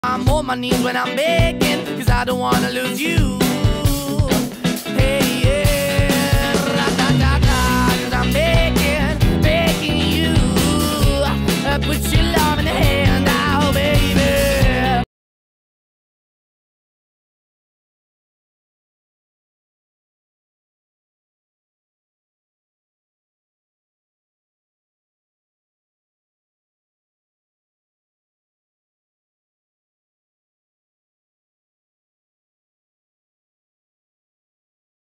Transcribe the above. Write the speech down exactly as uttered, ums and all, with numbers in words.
I'm on my knees when I'm begging, cause I don't wanna lose you. Hey.